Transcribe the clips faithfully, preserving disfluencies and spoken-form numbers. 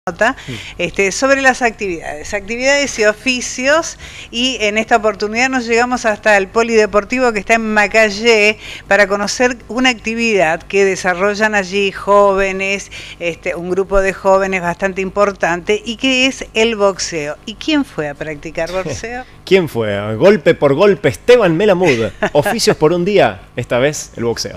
nota este, sobre las actividades, actividades y oficios, y en esta oportunidad nos llegamos hasta el polideportivo que está en Macayé para conocer una actividad que desarrollan allí jóvenes, este, un grupo de jóvenes bastante importante, y que es el boxeo. ¿Y quién fue a practicar boxeo? ¿Quién fue? Golpe por golpe, Esteban Melamud. Oficios por un día, esta vez el boxeo.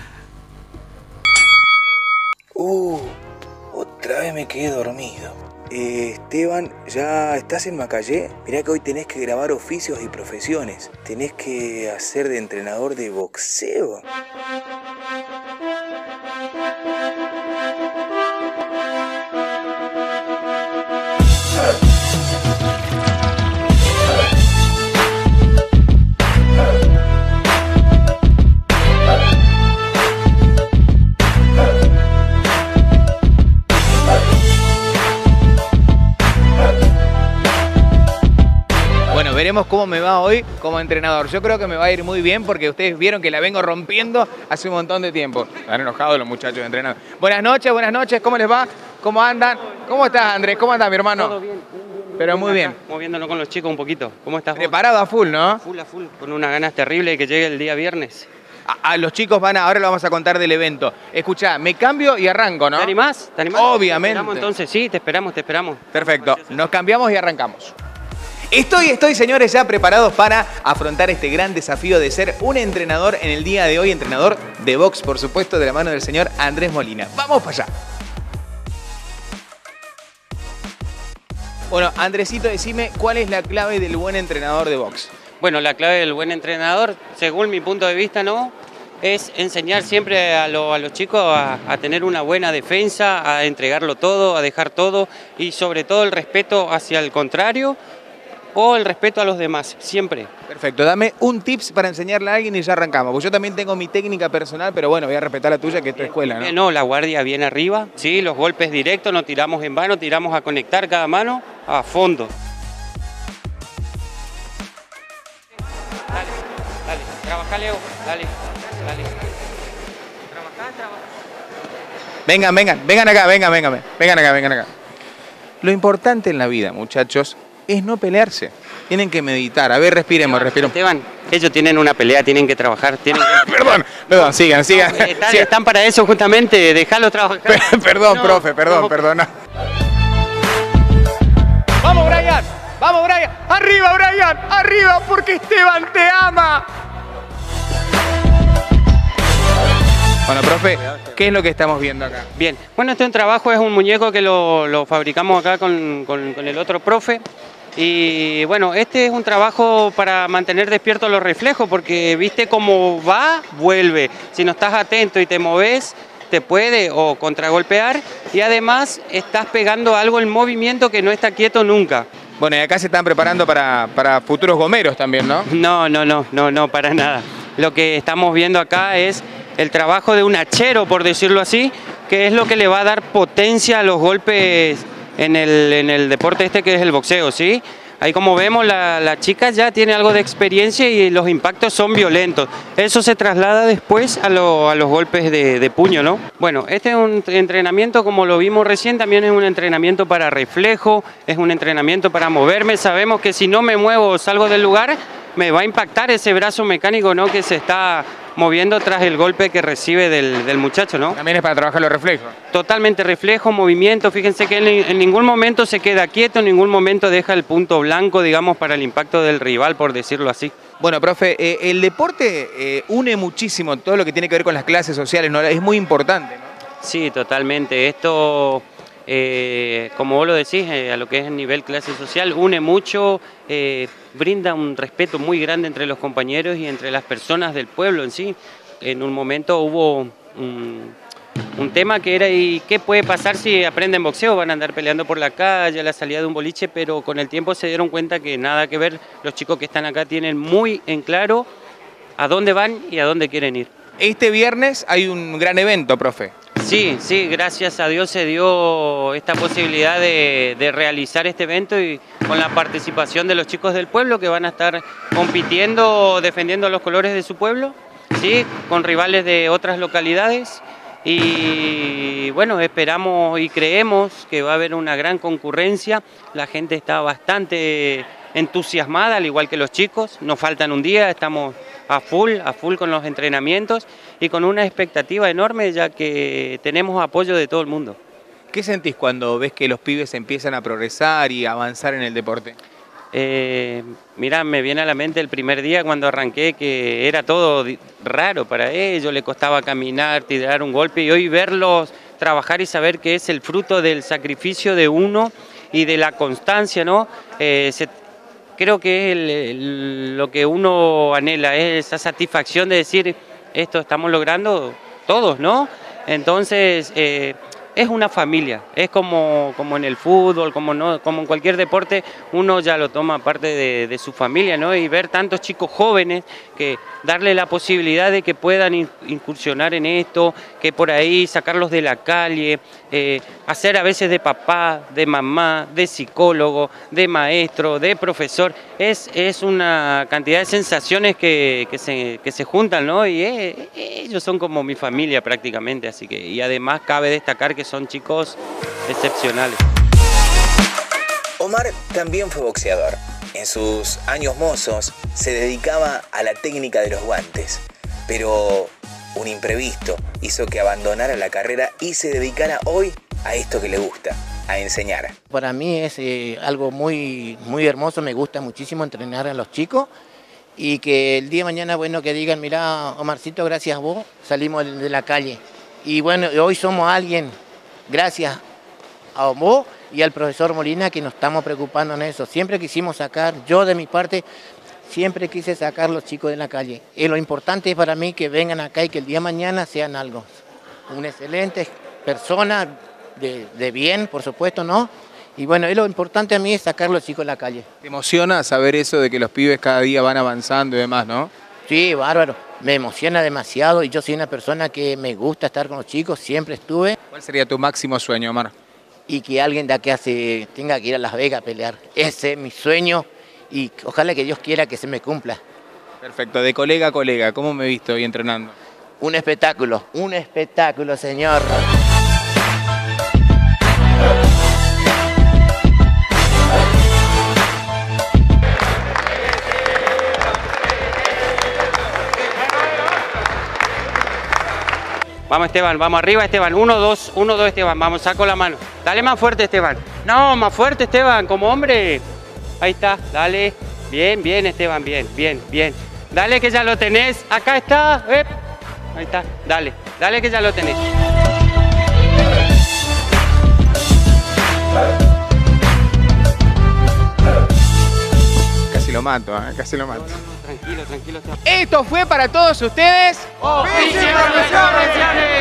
Uh, otra vez me quedé dormido. Eh, Esteban, ¿ya estás en Macayé? Mirá que hoy tenés que grabar oficios y profesiones. Tenés que hacer de entrenador de boxeo. Veremos cómo me va hoy como entrenador. Yo creo que me va a ir muy bien porque ustedes vieron que la vengo rompiendo hace un montón de tiempo. Están enojados los muchachos de entrenador. Buenas noches, buenas noches. ¿Cómo les va? ¿Cómo andan? ¿Cómo estás, Andrés? ¿Cómo andas, mi hermano? Todo bien, bien, bien. Pero muy bien. Moviéndonos con los chicos un poquito. ¿Cómo estás vos? Preparado a full, ¿no? Full a full, con unas ganas terribles de que llegue el día viernes. A, a los chicos van a, ahora lo vamos a contar del evento. Escuchá, me cambio y arranco, ¿no? ¿Te animás? ¿Te animás? Obviamente. Te esperamos, entonces, sí, te esperamos, te esperamos. Perfecto, nos cambiamos y arrancamos. Estoy, estoy, señores, ya preparados para afrontar este gran desafío de ser un entrenador en el día de hoy, entrenador de box, por supuesto, de la mano del señor Andrés Molina. ¡Vamos para allá! Bueno, Andresito, decime, ¿cuál es la clave del buen entrenador de box? Bueno, la clave del buen entrenador, según mi punto de vista, ¿no?, es enseñar siempre a, lo, a los chicos a, a tener una buena defensa, a entregarlo todo, a dejar todo y sobre todo el respeto hacia el contrario o el respeto a los demás, siempre. Perfecto, dame un tips para enseñarle a alguien y ya arrancamos. Porque yo también tengo mi técnica personal, pero bueno, voy a respetar la tuya, que es tu escuela, ¿no? No, la guardia viene arriba, sí, los golpes directos, no tiramos en vano, tiramos a conectar cada mano a fondo. Dale, dale, trabaja, Leo, dale, dale. Trabajá, trabajá. Vengan, vengan, vengan acá, vengan, vengan, vengan acá, vengan acá. Lo importante en la vida, muchachos, es no pelearse. Tienen que meditar. A ver, respiremos, respiremos. Esteban, ellos tienen una pelea, tienen que trabajar. Tienen que... perdón, perdón, sigan, sigan. No, están, sigan. están para eso justamente, déjalo trabajar. Perdón, no, profe, perdón, no. perdón. ¡Vamos, Brian! ¡Vamos, Brian! ¡Arriba, Brian! ¡Arriba, porque Esteban te ama! Bueno, profe, ¿qué es lo que estamos viendo acá? Bien, bueno, este es un trabajo, es un muñeco que lo, lo fabricamos acá con, con, con el otro profe. Y bueno, este es un trabajo para mantener despiertos los reflejos, porque viste cómo va, vuelve. Si no estás atento y te moves, te puede o contragolpear, y además estás pegando algo en movimiento que no está quieto nunca. Bueno, y acá se están preparando para, para futuros gomeros también, ¿no? No, no, no, no, no, para nada. Lo que estamos viendo acá es el trabajo de un hachero, por decirlo así, que es lo que le va a dar potencia a los golpes en el, en el deporte este que es el boxeo, ¿sí? Ahí como vemos, la, la chica ya tiene algo de experiencia y los impactos son violentos. Eso se traslada después a, lo, a los golpes de, de puño, ¿no? Bueno, este es un entrenamiento, como lo vimos recién, también es un entrenamiento para reflejo, es un entrenamiento para moverme. Sabemos que si no me muevo o salgo del lugar, me va a impactar ese brazo mecánico, ¿no?, que se está moviendo tras el golpe que recibe del, del muchacho, ¿no? También es para trabajar los reflejos. Totalmente reflejo, movimiento. Fíjense que en, en ningún momento se queda quieto, en ningún momento deja el punto blanco, digamos, para el impacto del rival, por decirlo así. Bueno, profe, eh, el deporte eh, une muchísimo todo lo que tiene que ver con las clases sociales, ¿no? Es muy importante, ¿no? Sí, totalmente. Esto, eh, como vos lo decís, eh, a lo que es el nivel clase social, une mucho, eh, brinda un respeto muy grande entre los compañeros y entre las personas del pueblo en sí. En un momento hubo un, un tema que era, ¿y qué puede pasar si aprenden boxeo? Van a andar peleando por la calle, a la salida de un boliche, pero con el tiempo se dieron cuenta que nada que ver. Los chicos que están acá tienen muy en claro a dónde van y a dónde quieren ir. Este viernes hay un gran evento, profe. Sí, sí, gracias a Dios se dio esta posibilidad de, de realizar este evento, y con la participación de los chicos del pueblo que van a estar compitiendo, defendiendo los colores de su pueblo, ¿sí?, con rivales de otras localidades. Y bueno, esperamos y creemos que va a haber una gran concurrencia. La gente está bastante entusiasmada, al igual que los chicos. Nos faltan un día, estamos a full, a full con los entrenamientos y con una expectativa enorme, ya que tenemos apoyo de todo el mundo. ¿Qué sentís cuando ves que los pibes empiezan a progresar y a avanzar en el deporte? Eh, mirá, me viene a la mente el primer día cuando arranqué, que era todo raro para ellos, le costaba caminar, tirar un golpe, y hoy verlos trabajar y saber que es el fruto del sacrificio de uno y de la constancia, ¿no? Eh, se, creo que es el, el, lo que uno anhela, es esa satisfacción de decir, esto estamos logrando todos, ¿no? Entonces, eh, es una familia, es como, como en el fútbol, como, no, como en cualquier deporte, uno ya lo toma parte de, de su familia, ¿no? Y ver tantos chicos jóvenes, que darle la posibilidad de que puedan incursionar en esto, que por ahí sacarlos de la calle, eh, hacer a veces de papá, de mamá, de psicólogo, de maestro, de profesor, es, es una cantidad de sensaciones que, que, se, que se juntan, ¿no? Y es, ellos son como mi familia prácticamente, así que, y además cabe destacar que son chicos excepcionales. Omar también fue boxeador. En sus años mozos se dedicaba a la técnica de los guantes, pero un imprevisto hizo que abandonara la carrera y se dedicara hoy a esto que le gusta, a enseñar. Para mí es eh, algo muy, muy hermoso, me gusta muchísimo entrenar a los chicos y que el día de mañana, bueno, que digan, mirá, Omarcito, gracias a vos salimos de la calle. Y bueno, hoy somos alguien, gracias a vos y al profesor Molina, que nos estamos preocupando en eso. Siempre quisimos sacar, yo de mi parte, siempre quise sacar a los chicos de la calle. Y lo importante es para mí que vengan acá y que el día de mañana sean algo. Una excelente persona, de, de bien, por supuesto, ¿no? Y bueno, y lo importante a mí es sacar a los chicos de la calle. ¿Te emociona saber eso de que los pibes cada día van avanzando y demás, no? Sí, bárbaro. Me emociona demasiado y yo soy una persona que me gusta estar con los chicos, siempre estuve. ¿Cuál sería tu máximo sueño, Omar? Y que alguien de acá se tenga que ir a Las Vegas a pelear. Ese es mi sueño y ojalá que Dios quiera que se me cumpla. Perfecto. De colega a colega, ¿cómo me he visto hoy entrenando? Un espectáculo, un espectáculo, señor. Vamos Esteban, vamos arriba Esteban, uno, dos, uno, dos Esteban, vamos, saco la mano. Dale más fuerte Esteban. No, más fuerte Esteban, como hombre. Ahí está, dale. Bien, bien Esteban, bien, bien, bien. Dale que ya lo tenés, acá está. ¡Ep! Ahí está, dale, dale que ya lo tenés. Casi lo mato, ¿eh? Casi lo mato. No, no, no, tranquilo, tranquilo Esteban. Esto fue para todos ustedes. ¡Oficio de Profesiones!